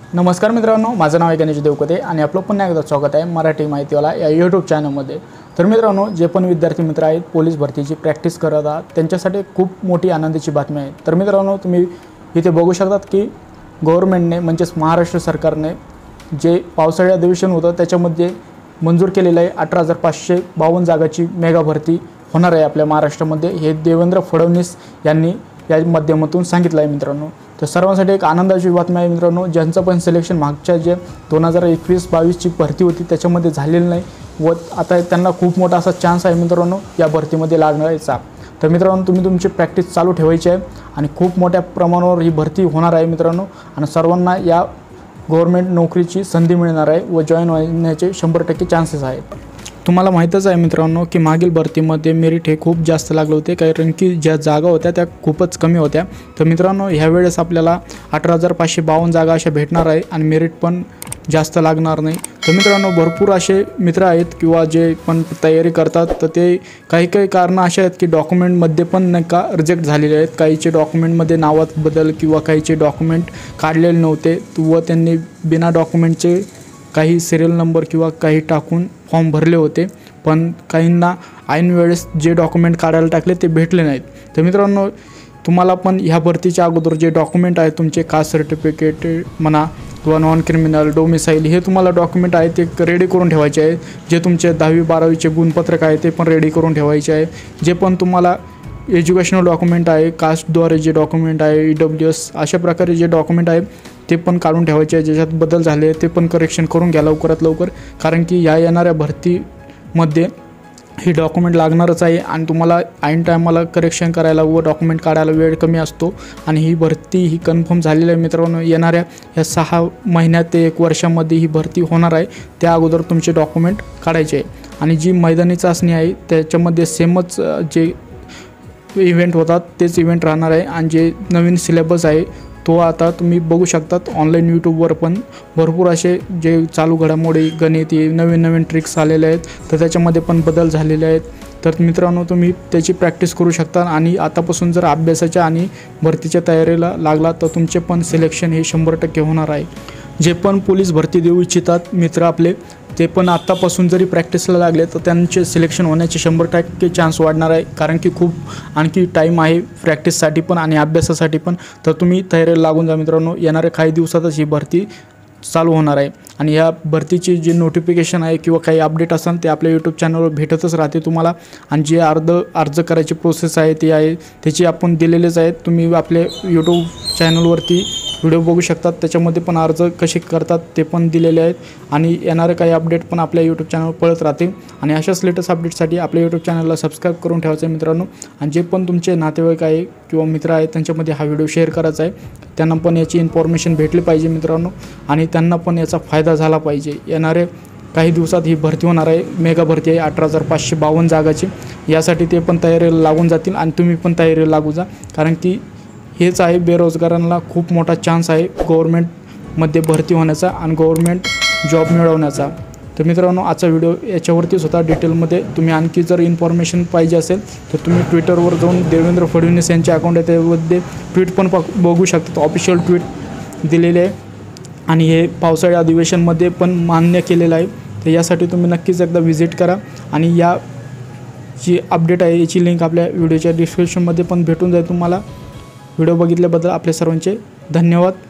नमस्कार मित्रांनो, माझं नाव आहे गणेश देवकते आणि आपलं पुन्हा एकदा स्वागत आहे मराठी माहितीवाला या यूट्यूब चॅनलमध्ये। तर मित्रांनो, जे पण विद्यार्थी मित्र आहेत पोलीस भरतीची प्रॅक्टिस करत आहात त्यांच्यासाठी खूप मोठी आनंदाची बातमी आहे। तर मित्रांनो, तुम्ही इथे बघू शकतात की गव्हर्नमेंटने म्हणजेच महाराष्ट्र सरकारने जे पावसाळी अधिवेशन होतं त्याच्यामध्ये मंजूर केलेलं आहे 18,552 जागाची मेगा भरती होणार आहे आपल्या महाराष्ट्रामध्ये। हे देवेंद्र फडणवीस यांनी या माध्यमातून सांगितलं आहे मित्रांनो। तर सर्वांसाठी एक आनंदाची बातमी आहे मित्रांनो, ज्यांचं पण सिलेक्शन मागच्या जे 2021-22 ची भरती होती त्याच्यामध्ये झालेलं नाही व आता त्यांना खूप मोठा असा चान्स आहे मित्रांनो या भरतीमध्ये लागण्याचा। तर मित्रांनो, तुम्ही तुमची प्रॅक्टिस चालू ठेवायची आहे आणि खूप मोठ्या प्रमाणावर ही भरती होणार आहे मित्रांनो आणि सर्वांना या गव्हर्नमेंट नोकरीची संधी मिळणार आहे व जॉइन होण्याचे 100% चान्सेस आहेत। तुम्हाला माहीतच आहे मित्रांनो की मागील भरतीमध्ये मेरिट हे खूप जास्त लागले होते, कारण की ज्या जागा होत्या त्या खूपच कमी होत्या। तर मित्रांनो, ह्यावेळेस आपल्याला 18,552 जागा अशा भेटणार आहे आणि मेरिट पण जास्त लागणार नाही। तर मित्रांनो, भरपूर असे मित्र आहेत किंवा जे पण तयारी करतात तर ते काही कारणं असे आहेत की डॉक्युमेंटमध्ये पण नाही का रिजेक्ट झालेले आहेत। काहीचे डॉक्युमेंटमध्ये नावात बदल किंवा काहीचे डॉक्युमेंट काढलेले नव्हते व त्यांनी बिना डॉक्युमेंटचे काही सिरियल नंबर किंवा काही टाकून फॉर्म भरले होते, पण काहींना ऐन वेळेस जे डॉक्युमेंट काढायला टाकले ते भेटले नाहीत। तर मित्रांनो, तुम्हाला पण ह्या भरतीच्या अगोदर जे डॉक्युमेंट आहेत तुमचे कास्ट सर्टिफिकेट म्हणा किंवा नॉन क्रिमिनल डोमिसाईल हे तुम्हाला डॉक्युमेंट आहे ते रेडी करून ठेवायचे आहे। जे तुमचे 10वी-12वीचे गुणपत्रक आहे ते पण रेडी करून ठेवायचे आहे। जे पण तुम्हाला एज्युकेशनल डॉक्युमेंट आहे, कास्टद्वारे जे डॉक्युमेंट आहे, EWS अशा प्रकारे जे डॉक्युमेंट आहे ते पण काढून ठेवायचे आहे। ज्याच्यात बदल झाले ते पण करेक्शन करून घ्या लवकरात लवकर, कारण की या येणाऱ्या भरतीमध्ये ही डॉक्युमेंट लागणारच आहे आणि तुम्हाला ऐन टायमाला करेक्शन करायला व डॉक्युमेंट काढायला वेळ कमी असतो। आणि ही भरती ही कन्फर्म झालेली आहे मित्रांनो, येणाऱ्या या 6 महिन्यात ते 1 वर्षामध्ये ही भरती होणार आहे। त्या अगोदर तुमचे डॉक्युमेंट काढायचे आहे आणि जी मैदानी चाचणी आहे त्याच्यामध्ये सेमच जे इव्हेंट होतात तेच इव्हेंट राहणार आहे आणि जे नवीन सिलेबस आहे तो आता तुम्ही बघू शकतात ऑनलाईन यूट्यूबवर पण भरपूर असे जे चालू घडामोडी गणित नवीन ट्रिक्स आलेले आहेत तर त्याच्यामध्ये पण बदल झालेले आहेत। तर मित्रांनो, तुम्ही त्याची प्रॅक्टिस करू शकता आणि आतापासून जर अभ्यासाच्या आणि भरतीच्या तयारीला लागला तर तुमचे पण सिलेक्शन हे 100% होणार आहे। जे पण पोलीस भरती देऊ इच्छितात मित्र आपले ते पण आत्तापासून जरी प्रॅक्टिसला लागले तर त्यांचे सिलेक्शन होण्याचे 100% चान्स वाढणार आहे, कारण की खूप आणखी टाईम आहे प्रॅक्टिससाठी पण आणि अभ्यासासाठी पण। तर तुम्ही तयारीला लागून जा मित्रांनो, येणाऱ्या काही दिवसातच ही भरती चालू होणार आहे आणि या भरतीची जी नोटिफिकेशन आहे किंवा काही अपडेट असेल ते आपल्या यूट्यूब चॅनलवर भेटतच राहते तुम्हाला। आणि जे अर्ज करायची प्रोसेस आहे ती आहे त्याची आपण दिलेलेच आहेत, तुम्ही आपल्या यूट्यूब चॅनलवरती व्हिडिओ बघू शकतात, त्याच्यामध्ये पण अर्ज कसे करतात ते पण दिलेले आहेत आणि येणारे काही अपडेट पण आपल्या यूट्यूब चॅनलवर पळत राहतील। आणि अशाच लेटेस्ट अपडेटसाठी आपल्या यूट्यूब चॅनलला सबस्क्राईब करून ठेवायचं आहे मित्रांनो। आणि जे पण तुमचे नातेवाईक आहे किंवा मित्र आहेत त्यांच्यामध्ये हा व्हिडिओ शेअर करायचा आहे, त्यांना पण याची इन्फॉर्मेशन भेटली पाहिजे मित्रांनो आणि त्यांना पण याचा फायदा झाला पाहिजे। येणारे काही दिवसात ही भरती होणार आहे, मेगा भरती आहे 18,552 जागाची, यासाठी ते पण तयारीला लागून जातील आणि तुम्ही पण तयारीला लागू जा, कारण की हेच आहे बेरोजगारांना खूप मोठा चान्स आहे गव्हर्नमेंटमध्ये भरती होण्याचा आणि गव्हर्नमेंट जॉब मिळवण्याचा। तर मित्रांनो, आजचा व्हिडिओ याच्यावरतीच होता डिटेलमध्ये। तुम्ही आणखी जर इन्फॉर्मेशन पाहिजे असेल तर तुम्ही ट्विटरवर जाऊन देवेंद्र फडणवीस यांचे अकाउंट आहे त्यामध्ये ट्विट पण बघू शकता, ऑफिशियल ट्विट दिलेले आहे आणि हे पावसाळी अधिवेशनमध्ये पण मान्य केलेलं आहे। तर यासाठी तुम्ही नक्कीच एकदा व्हिजिट करा आणि या जी अपडेट आहे याची लिंक आपल्या व्हिडिओच्या डिस्क्रिप्शनमध्ये पण भेटून जाईल तुम्हाला। व्हिडिओ बघितल्याबद्दल आपल्या सर्वांचे धन्यवाद।